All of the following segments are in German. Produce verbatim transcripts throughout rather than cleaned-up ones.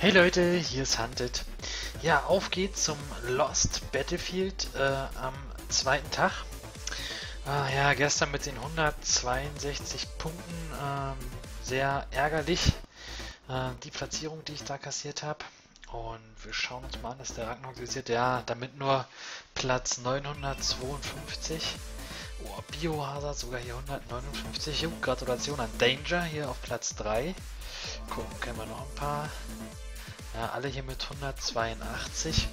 Hey Leute, hier ist Hunted. Ja, auf geht's zum Lost Battlefield äh, am zweiten Tag. Ah, ja, gestern mit den hundertzweiundsechzig Punkten ähm, sehr ärgerlich, äh, die Platzierung, die ich da kassiert habe. Und wir schauen uns mal an, ist der Rang organisiert. Ja, damit nur Platz neunhundertzweiundfünfzig. Oh, Biohazard sogar hier hundertneunundfünfzig. Jo, Gratulation an Danger hier auf Platz drei. Gucken, können wir noch ein paar. Ja, alle hier mit hundertzweiundachtzig.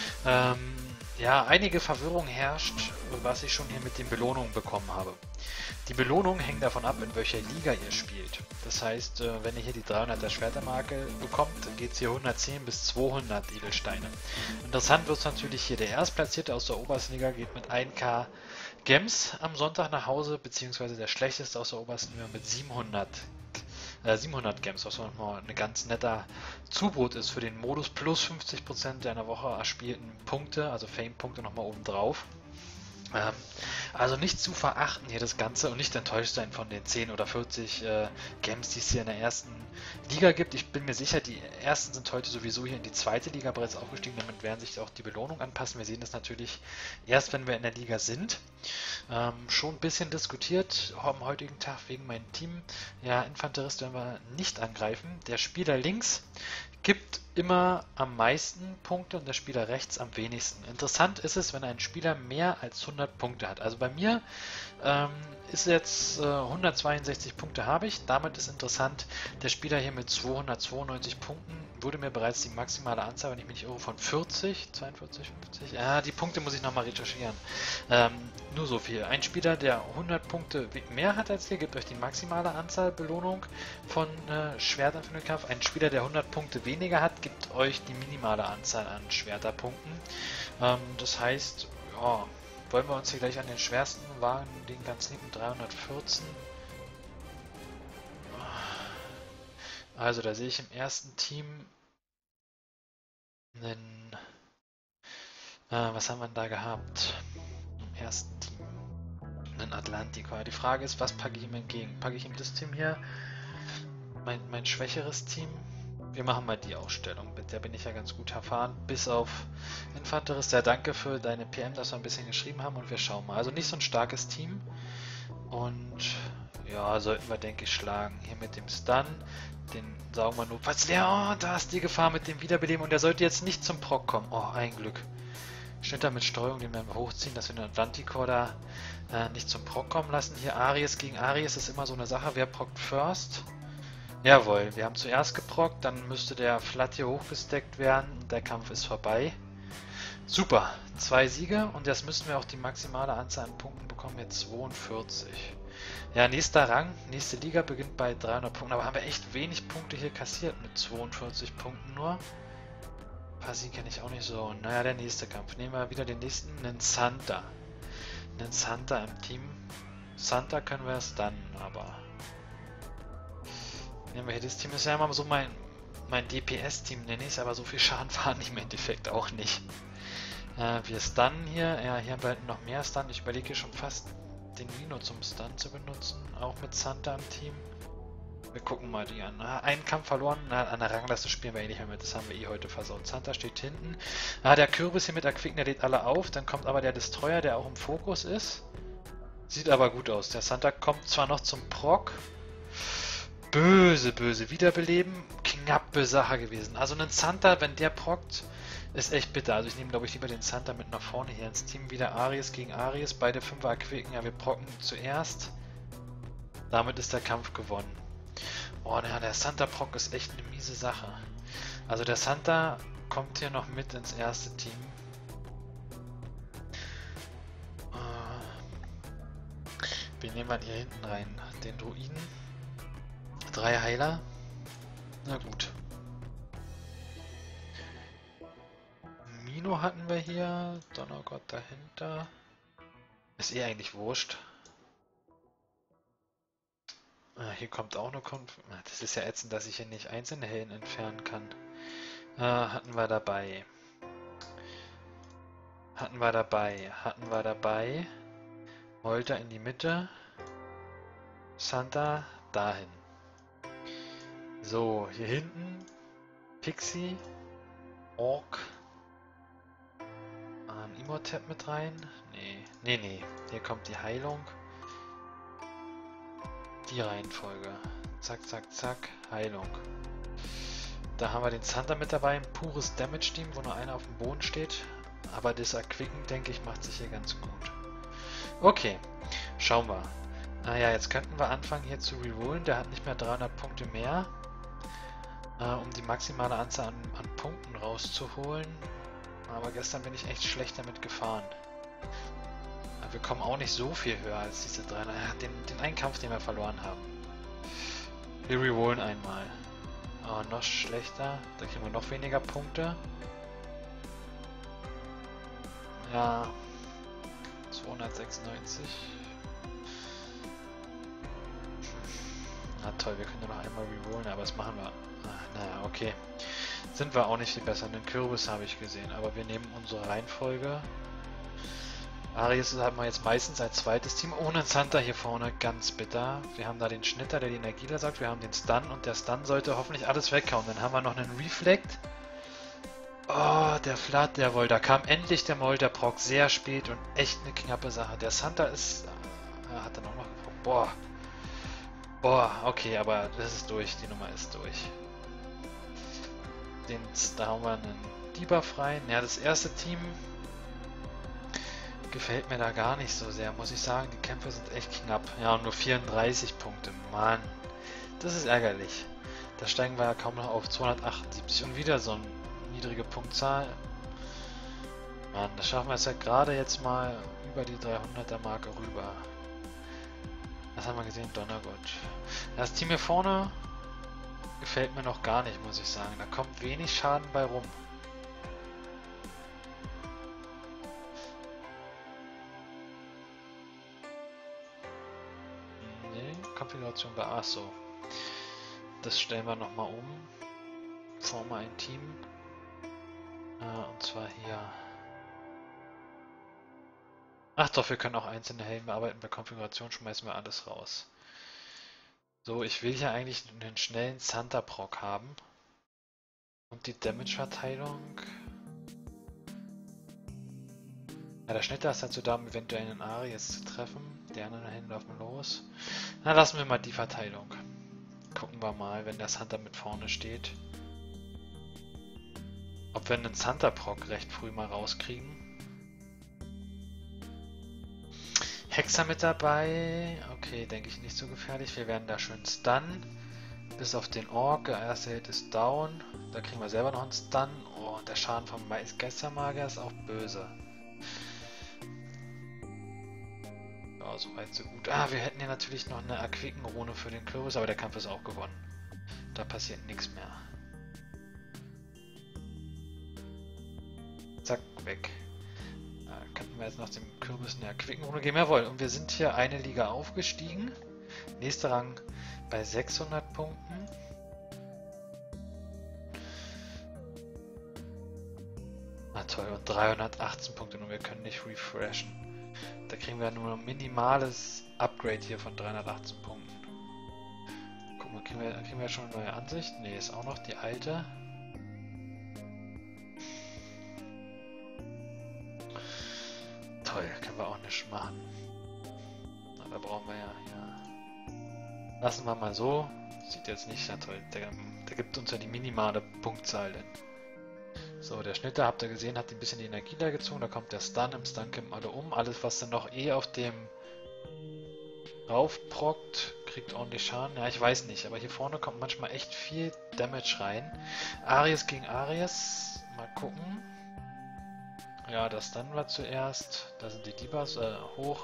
Ähm, ja, einige Verwirrung herrscht, was ich schon hier mit den Belohnungen bekommen habe. Die Belohnungen hängen davon ab, in welcher Liga ihr spielt. Das heißt, äh, wenn ihr hier die dreihunderter Schwertermarke bekommt, geht es hier hundertzehn bis zweihundert Edelsteine. Interessant wird es natürlich hier. Der Erstplatzierte aus der obersten Liga geht mit ein K Gems am Sonntag nach Hause, beziehungsweise der Schlechteste aus der obersten Liga mit siebenhundert äh, siebenhundert Gems, was nochmal ein ganz netter Zubrot ist für den Modus, plus fünfzig Prozent der in der Woche erspielten Punkte, also Fame-Punkte nochmal oben drauf. Ähm, also nicht zu verachten hier das Ganze und nicht enttäuscht sein von den zehn oder vierzig äh, Games, die es hier in der ersten Liga gibt. Ich bin mir sicher, die ersten sind heute sowieso hier in die zweite Liga bereits aufgestiegen, damit werden sich auch die Belohnungen anpassen. Wir sehen das natürlich erst, wenn wir in der Liga sind. Ähm, schon ein bisschen diskutiert am heutigen Tag wegen meinem Team. Ja, Infanterist werden wir nicht angreifen. Der Spieler links gibt immer am meisten Punkte und der Spieler rechts am wenigsten. Interessant ist es, wenn ein Spieler mehr als hundert Punkte hat. Also bei mir ähm, ist jetzt äh, hundertzweiundsechzig Punkte habe ich. Damit ist interessant, der Spieler hier mit zweihundertzweiundneunzig Punkten wurde mir bereits die maximale Anzahl, wenn ich mich nicht irre, von vierzig, zweiundvierzig, fünfzig. Ja, die Punkte muss ich nochmal recherchieren. Ähm, nur so viel. Ein Spieler, der hundert Punkte mehr hat als ihr, gibt euch die maximale Anzahl Belohnung von äh, Schwertern für den Kampf. Ein Spieler, der hundert Punkte weniger hat, gibt euch die minimale Anzahl an Schwerterpunkten. Ähm, das heißt, ja, wollen wir uns hier gleich an den schwersten wagen, den ganz linken dreihundertvierzehn. Also da sehe ich im ersten Team einen, äh, was haben wir denn da gehabt? Im ersten Team einen Atlantiker. Die Frage ist, was packe ich ihm entgegen? Packe ich ihm das Team hier? Mein, mein schwächeres Team? Wir machen mal die Ausstellung. Mit der bin ich ja ganz gut erfahren. Bis auf Infanterist. Ja, danke für deine P M, dass wir ein bisschen geschrieben haben und wir schauen mal. Also nicht so ein starkes Team. Und ja, sollten wir, denke ich, schlagen. Hier mit dem Stun. Den saugen wir nur. Was der? Oh, da ist die Gefahr mit dem Wiederbeleben. Und der sollte jetzt nicht zum Proc kommen. Oh, ein Glück. Schnitter mit Steuerung, den werden wir hochziehen, dass wir den Atlantikor da äh, nicht zum Proc kommen lassen. Hier Aries gegen Aries ist immer so eine Sache. Wer prockt first? Jawohl, wir haben zuerst geprockt, dann müsste der Flat hier hochgesteckt werden und der Kampf ist vorbei. Super, zwei Siege und jetzt müssten wir auch die maximale Anzahl an Punkten bekommen, jetzt zweiundvierzig. Ja, nächster Rang, nächste Liga beginnt bei dreihundert Punkten, aber haben wir echt wenig Punkte hier kassiert mit zweiundvierzig Punkten nur. Pasi kenne ich auch nicht so. Naja, der nächste Kampf. Nehmen wir wieder den nächsten, einen Santa. Einen Santa im Team. Santa können wir es dann, aber... Nehmen wir hier das Team. Das ist ja immer so mein, mein D P S-Team, nenne ich es, aber so viel Schaden fahren die im Endeffekt auch nicht. Äh, wir stunnen hier. Ja, hier haben wir halt noch mehr Stun. Ich überlege schon fast, den Mino zum Stun zu benutzen. Auch mit Santa im Team. Wir gucken mal die an. Einen Kampf verloren, na, an der Rangliste spielen wir eh nicht mehr mit, das haben wir eh heute versaut. Santa steht hinten. Ah, der Kürbis hier mit Aquiken, der lädt alle auf. Dann kommt aber der Destroyer, der auch im Fokus ist. Sieht aber gut aus. Der Santa kommt zwar noch zum Proc. Böse, böse Wiederbeleben. Knappe Sache gewesen. Also ein Santa, wenn der prockt, ist echt bitter. Also ich nehme, glaube ich, lieber den Santa mit nach vorne hier ins Team. Wieder Aries gegen Aries. Beide Fünfer Aquiken. Ja, wir procken zuerst. Damit ist der Kampf gewonnen. Oh, ja, der Santa Proc ist echt eine miese Sache. Also der Santa kommt hier noch mit ins erste Team. Wen nehmen wir hier hinten rein? Den Druiden. Drei Heiler. Na gut. Mino hatten wir hier. Donnergott dahinter. Ist eh eigentlich wurscht. Ah, hier kommt auch eine Konf... Das ist ja ätzend, dass ich hier nicht einzelne Helden entfernen kann. Äh, hatten wir dabei. Hatten wir dabei. Hatten wir dabei. Molter in die Mitte. Santa dahin. So, hier hinten Pixie, Ork, ein Imhotep mit rein. Nee, nee, nee. Hier kommt die Heilung. Die Reihenfolge. Zack, zack, zack. Heilung. Da haben wir den Zander mit dabei. Ein pures Damage-Team, wo nur einer auf dem Boden steht. Aber das Erquicken, denke ich, macht sich hier ganz gut. Okay, schauen wir. Naja, jetzt könnten wir anfangen hier zu rerollen. Der hat nicht mehr dreihundert Punkte mehr. Äh, um die maximale Anzahl an, an Punkten rauszuholen. Aber gestern bin ich echt schlecht damit gefahren. Aber wir kommen auch nicht so viel höher als diese dreihundert. Den, den einen Kampf, den wir verloren haben. Wir rerollen einmal. Oh, noch schlechter. Da kriegen wir noch weniger Punkte. Ja. zweihundertsechsundneunzig. Na toll, wir können nur noch einmal rerollen, aber das machen wir. Ach, naja, okay. Sind wir auch nicht viel besser. Den Kürbis habe ich gesehen, aber wir nehmen unsere Reihenfolge. Aries haben wir jetzt meistens als zweites Team, ohne Zander hier vorne, ganz bitter. Wir haben da den Schnitter, der die Energie sagt, wir haben den Stun und der Stun sollte hoffentlich alles weghauen. Dann haben wir noch einen Reflect. Oh, der Flat, jawohl, da kam endlich der Molterproc, sehr spät und echt eine knappe Sache. Der Santa ist, äh, hat dann auch noch gebraucht. Boah. Boah, okay, aber das ist durch, die Nummer ist durch. Den, da haben wir einen Debuff rein. Ja, das erste Team gefällt mir da gar nicht so sehr, muss ich sagen. Die Kämpfe sind echt knapp. Ja, und nur vierunddreißig Punkte. Mann, das ist ärgerlich. Da steigen wir ja kaum noch auf zweihundertachtundsiebzig. Und wieder so eine niedrige Punktzahl. Mann, das schaffen wir es ja gerade jetzt mal über die dreihunderter Marke rüber. Das haben wir gesehen, Donnergott. Das Team hier vorne gefällt mir noch gar nicht, muss ich sagen. Da kommt wenig Schaden bei rum. Nee, Konfiguration bei Ach so. Das stellen wir nochmal um. Forme ein Team. Äh, und zwar hier. Ach doch, wir können auch einzelne Helden bearbeiten. Bei Konfiguration schmeißen wir alles raus. So, ich will hier eigentlich einen schnellen Santa-Proc haben. Und die Damage-Verteilung. Ja, der Schnitter ist dazu da, um eventuell einen Aries zu treffen. Die anderen Helden laufen los. Na, lassen wir mal die Verteilung. Gucken wir mal, wenn der Santa mit vorne steht. Ob wir einen Santa-Proc recht früh mal rauskriegen. Hexer mit dabei. Okay, denke ich nicht so gefährlich. Wir werden da schön stunnen. Bis auf den Ork. Der erste Hit ist down. Da kriegen wir selber noch einen Stun. Oh, und der Schaden vom Geistermagier ist auch böse. Ja, so weit, so gut. Ah, wir hätten hier natürlich noch eine Erquicken-Rune für den Kürbis, aber der Kampf ist auch gewonnen. Da passiert nichts mehr. Zack, weg. Könnten wir jetzt nach dem Kürbis eine Erquicken-Rune geben? Jawohl, und wir sind hier eine Liga aufgestiegen. Nächster Rang bei sechshundert Punkten. Na toll, und dreihundertachtzehn Punkte und wir können nicht refreshen. Da kriegen wir nur ein minimales Upgrade hier von dreihundertachtzehn Punkten. Guck mal, kriegen wir, kriegen wir schon eine neue Ansicht? Ne, ist auch noch die alte. Toll, können wir auch nicht machen. Na, da brauchen wir ja, ja. Lassen wir mal so. Sieht jetzt nicht sehr toll. Der, der gibt uns ja die minimale Punktzahl denn. So, der Schnitter, habt ihr gesehen, hat ein bisschen die Energie da gezogen. Da kommt der Stun, im Stun kippen alle um. Alles, was dann noch eh auf dem raufprockt, kriegt ordentlich Schaden. Ja, ich weiß nicht, aber hier vorne kommt manchmal echt viel Damage rein. Aries gegen Aries. Mal gucken. Ja, das dann war zuerst. Da sind die Debuffs äh, hoch.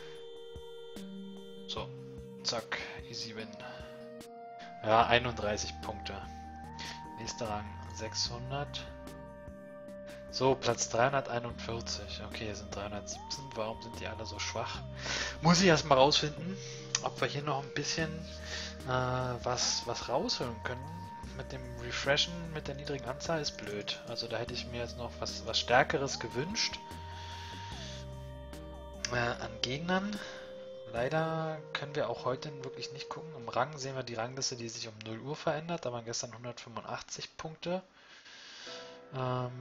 So, zack, easy win. Ja, einunddreißig Punkte. Nächster Rang sechshundert. So, Platz dreihunderteinundvierzig. Okay, hier sind dreihundertsiebzehn. Warum sind die alle so schwach? Muss ich erstmal rausfinden, ob wir hier noch ein bisschen äh, was, was rausholen können. Mit dem Refreshen mit der niedrigen Anzahl ist blöd. Also da hätte ich mir jetzt noch was, was Stärkeres gewünscht. Äh, an Gegnern. Leider können wir auch heute wirklich nicht gucken. Im Rang sehen wir die Rangliste, die sich um null Uhr verändert. Da waren gestern hundertfünfundachtzig Punkte. Ähm,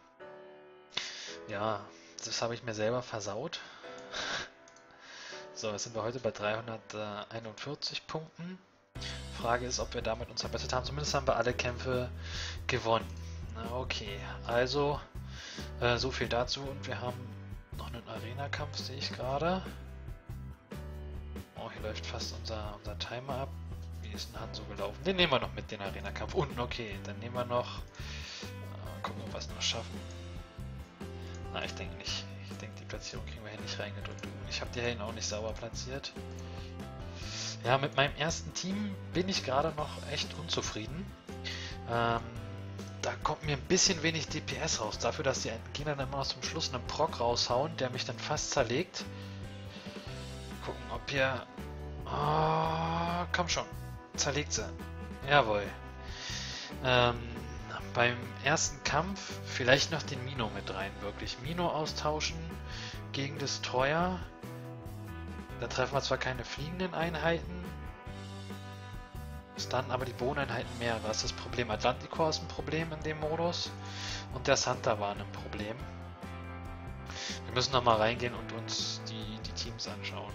ja, das habe ich mir selber versaut. So, jetzt sind wir heute bei dreihunderteinundvierzig Punkten. Frage ist, ob wir damit uns verbessert haben. Zumindest haben wir alle Kämpfe gewonnen. Na, okay, also äh, so viel dazu. Und wir haben noch einen Arena-Kampf, sehe ich gerade. Oh, hier läuft fast unser, unser Timer ab. Wie ist denn Han so gelaufen? Den nehmen wir noch mit, den Arena-Kampf. Unten, okay, dann nehmen wir noch... Äh, gucken, ob wir es noch schaffen. Na, ich denke nicht. Ich denke, die Platzierung kriegen wir hier nicht reingedrückt. Ich habe die hier auch nicht sauber platziert. Ja, mit meinem ersten Team bin ich gerade noch echt unzufrieden. Ähm, da kommt mir ein bisschen wenig D P S raus. Dafür, dass die Gegner dann immer noch zum Schluss einen Proc raushauen, der mich dann fast zerlegt. Gucken, ob hier... Oh, komm schon. Zerlegt sie. Jawohl. Ähm, beim ersten Kampf vielleicht noch den Mino mit rein, wirklich. Mino austauschen gegen Destroyer. Da treffen wir zwar keine fliegenden Einheiten, ist dann aber die Bodeneinheiten mehr. Da ist das Problem. Atlanticor ist ein Problem in dem Modus und der Santa war ein Problem. Wir müssen nochmal reingehen und uns die, die Teams anschauen.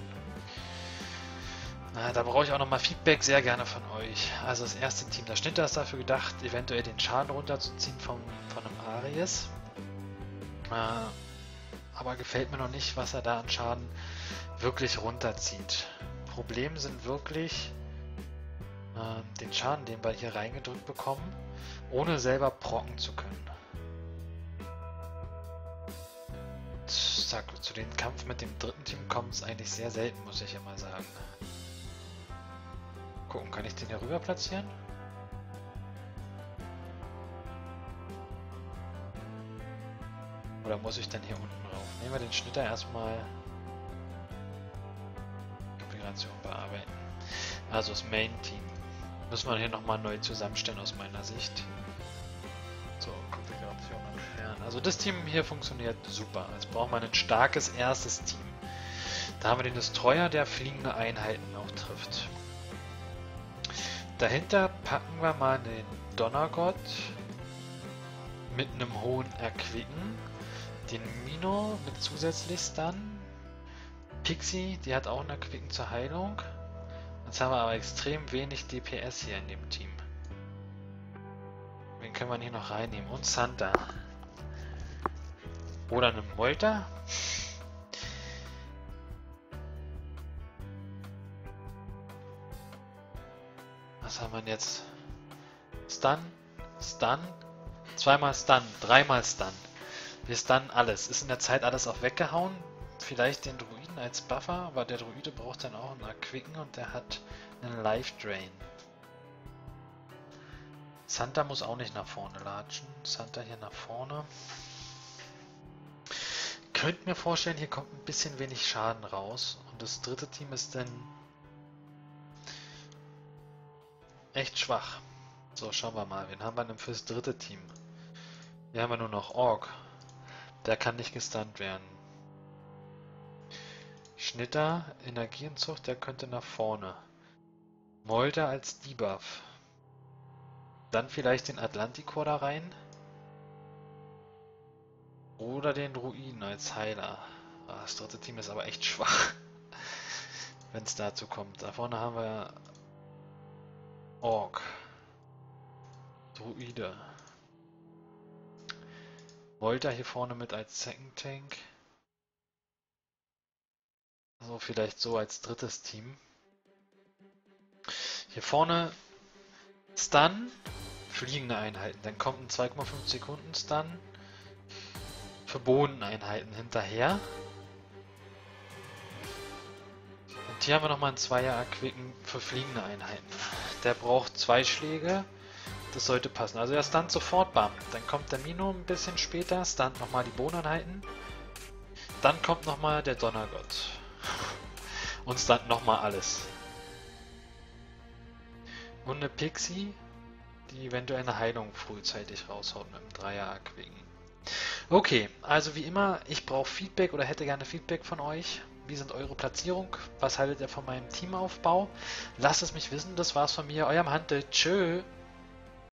Na, da brauche ich auch nochmal Feedback sehr gerne von euch. Also das erste Team, der Schnitter ist dafür gedacht, eventuell den Schaden runterzuziehen vom, von einem Aries. Äh, aber gefällt mir noch nicht, was er da an Schaden wirklich runterzieht. Problem sind wirklich äh, den Schaden, den wir hier reingedrückt bekommen, ohne selber procken zu können. Zack, zu dem Kampf mit dem dritten Team kommt es eigentlich sehr selten, muss ich immer sagen. Gucken, kann ich den hier rüber platzieren? Oder muss ich dann hier unten rauf? Nehmen wir den Schnitter erstmal. Konfiguration bearbeiten. Also das Main-Team. Müssen wir hier nochmal neu zusammenstellen aus meiner Sicht. So, Konfiguration entfernen. Also das Team hier funktioniert super. Jetzt brauchen wir ein starkes erstes Team. Da haben wir den Destroyer, der fliegende Einheiten auch trifft. Dahinter packen wir mal den Donnergott mit einem hohen Erquicken. Den Mino mit zusätzlich Stun. Pixie, die hat auch einen Erquicken zur Heilung. Jetzt haben wir aber extrem wenig D P S hier in dem Team. Wen können wir hier noch reinnehmen? Und Santa. Oder einen Molter. Was haben wir denn jetzt? Stun, Stun, zweimal Stun, dreimal Stun. Wir stunnen alles. Ist in der Zeit alles auch weggehauen. Vielleicht den Druiden als Buffer, aber der Druide braucht dann auch einen Erquicken und der hat einen Life Drain. Santa muss auch nicht nach vorne latschen. Santa hier nach vorne. Könnt mir vorstellen, hier kommt ein bisschen wenig Schaden raus. Und das dritte Team ist dann echt schwach. So, schauen wir mal. Wen haben wir denn fürs dritte Team? Hier haben wir nur noch Ork. Der kann nicht gestunt werden. Schnitter, Energieentzug, der könnte nach vorne. Molter als Debuff. Dann vielleicht den Atlanticor da rein. Oder den Druiden als Heiler. Ah, das dritte Team ist aber echt schwach. Wenn es dazu kommt. Da vorne haben wir Ork. Druide. Molter hier vorne mit als Second Tank. So, vielleicht so als drittes Team. Hier vorne Stun, fliegende Einheiten. Dann kommt ein zwei Komma fünf Sekunden Stun für Bodeneinheiten hinterher. Und hier haben wir nochmal einen Zweier Erquicken für fliegende Einheiten. Der braucht zwei Schläge. Das sollte passen. Also er stunt sofort, bam. Dann kommt der Mino ein bisschen später, stunt nochmal die Bodeneinheiten. Dann kommt nochmal der Donnergott. Und stunt nochmal alles. Und eine Pixie, die eventuell eine Heilung frühzeitig raushaut mit einem Dreier Erquicken. Okay, also wie immer, ich brauche Feedback oder hätte gerne Feedback von euch. Wie sind eure Platzierung? Was haltet ihr von meinem Teamaufbau? Lasst es mich wissen. Das war's von mir. Eurem Handel. Tschö.